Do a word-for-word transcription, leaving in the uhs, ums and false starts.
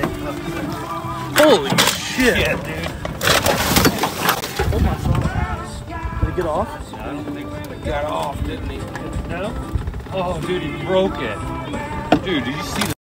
Holy shit. Yeah, dude. Oh my god. Did it get off? I don't think so. It got off, didn't he? No? Oh, dude, he broke it. Dude, did you see